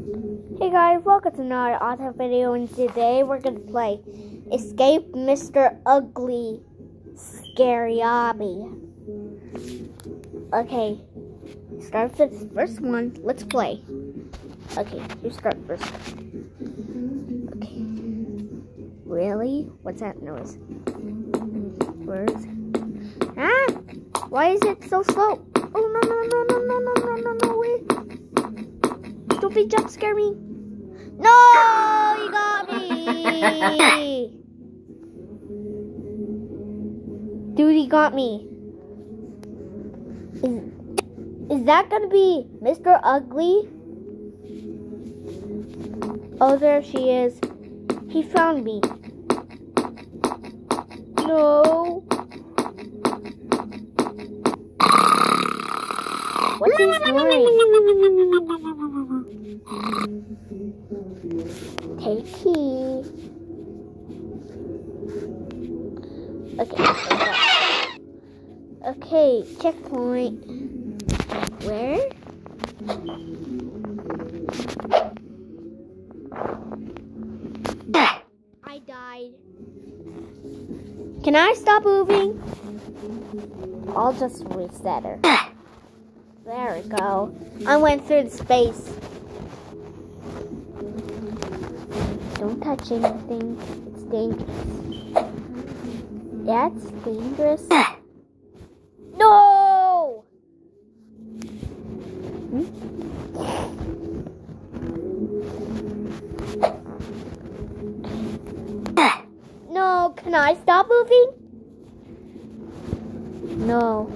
Hey guys, welcome to another auto video, and today we're gonna play Escape Mr. Ugly Scary Obby. Okay, start for the first one. Let's play. Okay, you start first. Okay. Really? What's that noise? Words? Ah! Why is it so slow? Oh no, wait. Don't be jump scare me. No, you got me. Dude, he got me. Is that gonna be Mr. Ugly? Oh, there she is. He found me. No. What's he snoring? Take key. Okay, okay, checkpoint. Where? I died. Can I stop moving? I'll just reset her. There we go. I went through the space. Don't touch anything. It's dangerous. That's dangerous. No! No, can I stop moving? No.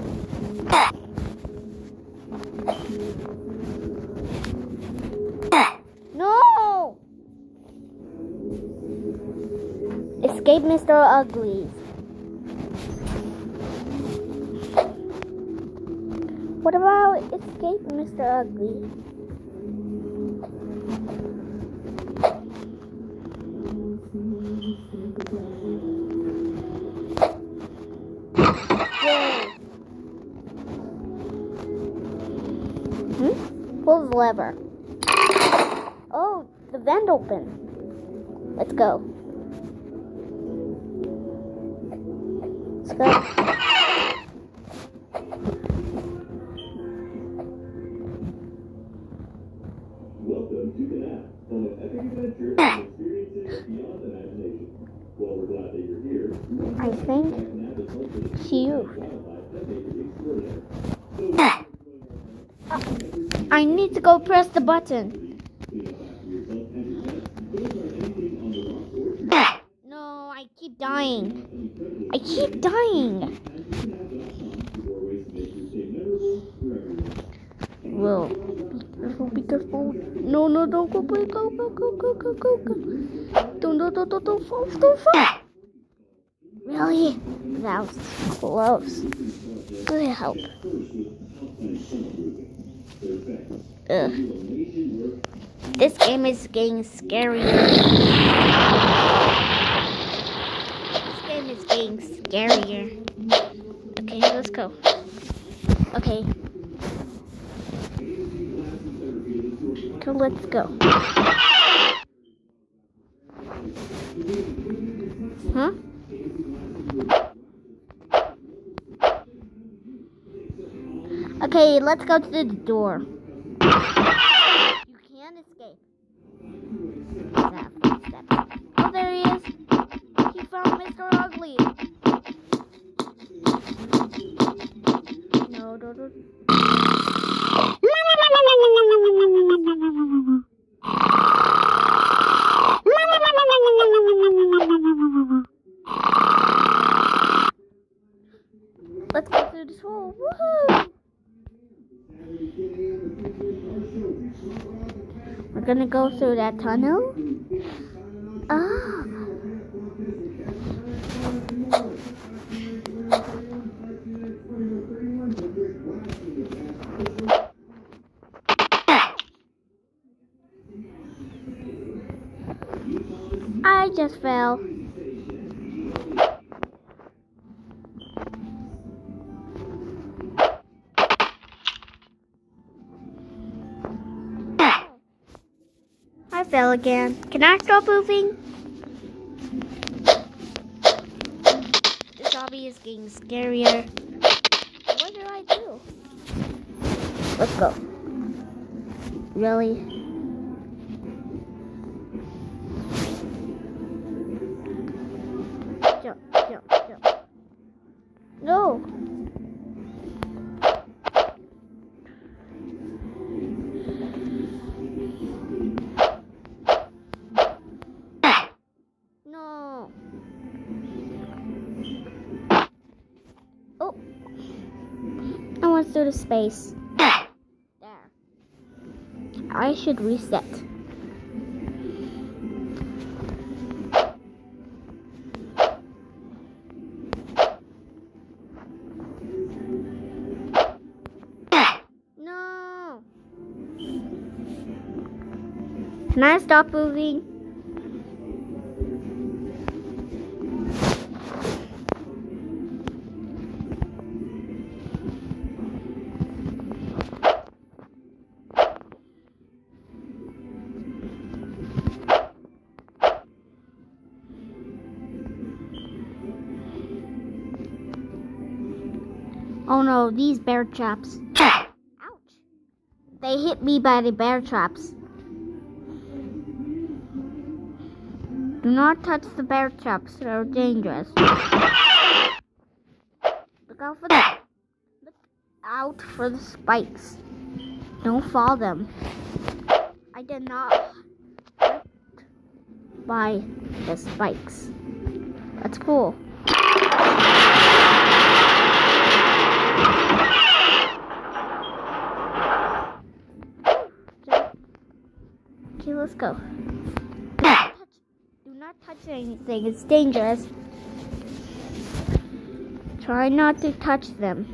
No! Escape Mr. Ugly. What about Escape Mr. Ugly? Pull the lever. Oh, the vent opened. Let's go. Let's go. Welcome to the app, full of epic adventures and experiences beyond imagination. Well, we're glad that you're here. I think cute. I need to go press the button. No, I keep dying. I keep dying. Whoa. Be careful. No, don't go, go. Don't fall. Really? That was close. Good help. Ugh. This game is getting scarier. Okay, let's go. Okay. So let's go. Huh? Okay, let's go to the door. You can't escape. That footstep. Oh, there he is. He found Mr. Ugly. No. Let's go through this hole. Woohoo! We're gonna go through that tunnel. Ah. I just fell. fell again. Can I stop moving? The zombie is getting scarier. What do I do? Let's go. Really? Jump, jump, jump. No! No! Oh! I went through the space. There. I should reset. No! Can I stop moving? Oh no, these bear traps. Ouch! They hit me by the bear traps. Do not touch the bear traps, they're dangerous. Look out for them. Look out for the spikes. Don't fall them. I did not hurt by the spikes. That's cool. Okay, let's go. Do not touch anything. It's dangerous. Try not to touch them.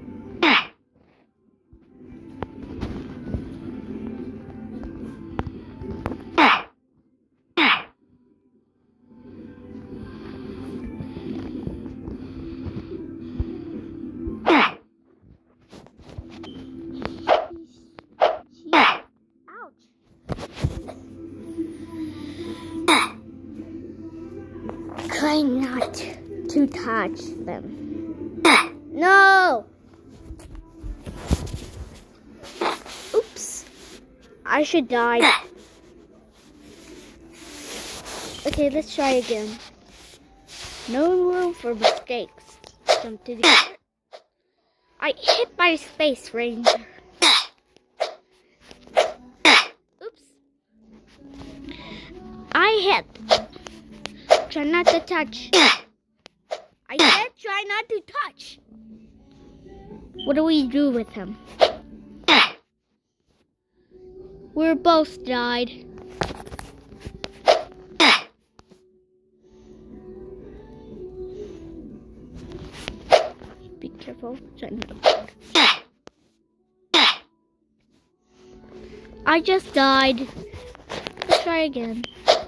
Try not to touch them. No! Oops. I should die. Okay, let's try again. No room for mistakes. Jump to the... I hit my space ranger. Oops. I hit. Try not to touch. I said try not to touch. What do we do with him? We're both died. Be careful. Try not. I just died. Let's try again.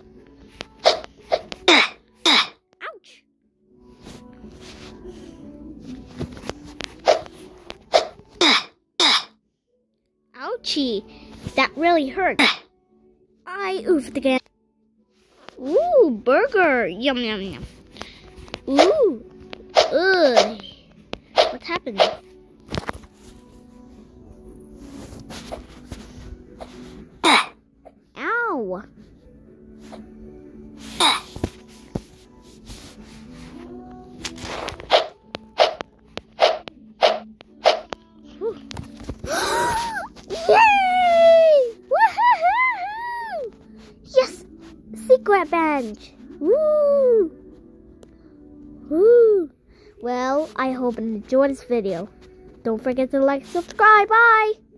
Ouchie, that really hurt. I oofed again. Ooh, burger. Yum, yum, yum. Ooh. Ugh. What's happening? Ow. Yay! Woohoo! Yes! Secret bench! Woo! Woo! Well, I hope you enjoyed this video. Don't forget to like, subscribe. Bye!